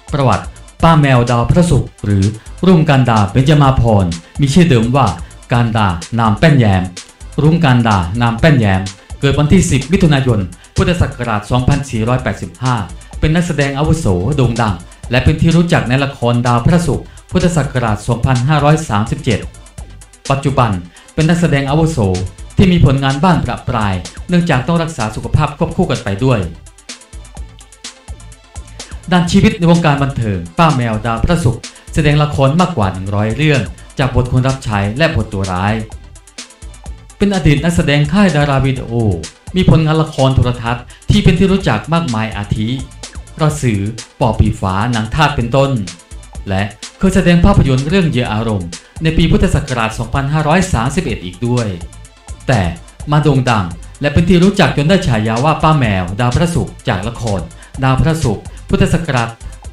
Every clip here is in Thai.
ประวัติป้าแมวดาวพระศุกร์หรือรุ่งการดาเบญจมาภรณ์มีชื่อเดิมว่าการดานามแป้นแยมรุ่งการดานามแป้นแยมเกิดวันที่10มิถุนายนพุทธศักราช2485เป็นนักแสดงอาวุโสโด่งดังและเป็นที่รู้จักในละครดาวพระศุกร์พุทธศักราช2537ปัจจุบันเป็นนักแสดงอาวุโสที่มีผลงานบ้างประปรายเนื่องจากต้องรักษาสุขภาพควบคู่กันไปด้วยด้านชีวิตในวงการบันเทิงป้าแมวดาวพระศุกร์แสดงละครมากกว่า100เรื่องจากบทคนรับใช้และบทตัวร้ายเป็นอดีตนักแสดงค่ายดาราวิดีโอมีผลงานละครโทรทัศน์ที่เป็นที่รู้จักมากมายอาทิกระสือปอบผีฟ้าหนังทาสเป็นต้นและเคยแสดงภาพยนตร์เรื่องเหยื่ออารมณ์ในปีพุทธศักราช2531อีกด้วยแต่มาโด่งดังและเป็นที่รู้จักจนได้ฉายาว่าป้าแมวดาวพระศุกร์จากละครดาวพระศุกร์พุทธศักราช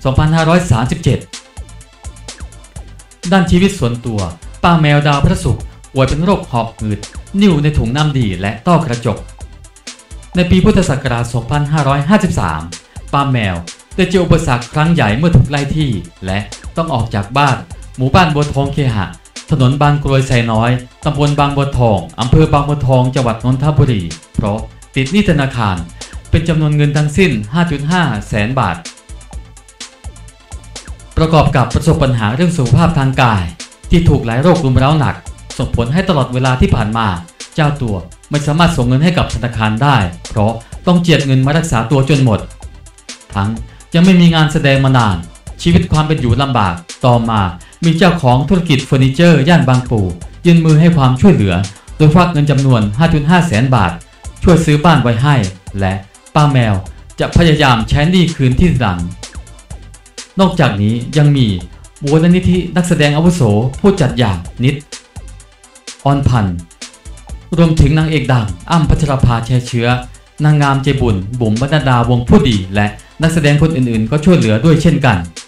2537ด้านชีวิตส่วนตัวป้าแมวดาวพระศุกร์ป่วยเป็นโรคหอบหืดนิ่วในถุงน้ำดีและต้อกระจกในปีพุทธศักราช2553ป้าแมวได้เจออุปสรรคครั้งใหญ่เมื่อถูกไล่ที่และต้องออกจากบ้านหมู่บ้านบัวทองเคหะถนนบางกรวยไซน้อยตำบลบางบัวทองอำเภอบางบัวทองจังหวัดนนทบุรีเพราะติดหนี้ธนาคารเป็นจำนวนเงินทั้งสิ้น 5.5 แสนบาทประกอบกับประสบปัญหาเรื่องสุขภาพทางกายที่ถูกหลายโรครุมเร้าหนักส่งผลให้ตลอดเวลาที่ผ่านมาเจ้าตัวไม่สามารถส่งเงินให้กับธนาคารได้เพราะต้องเจียดเงินมารักษาตัวจนหมดทั้งยังไม่มีงานแสดงมานานชีวิตความเป็นอยู่ลำบากต่อมามีเจ้าของธุรกิจเฟอร์นิเจอร์ย่านบางปูยื่นมือให้ความช่วยเหลือโดยฝากเงินจำนวน 5.5 แสนบาทช่วยซื้อบ้านไว้ให้และป้าแมวจะพยายามใช้หนี้คืนที่หลังนอกจากนี้ยังมีมูลนิธินักแสดงอาวุโสผู้จัดอย่างนิดออนพันธ์รวมถึงนางเอกดังอ้ำพัชรภาแช่เชื้อนางงามใจบุญบุ๋มบรรดาวงผู้ดีและนักแสดงคนอื่นๆก็ช่วยเหลือด้วยเช่นกัน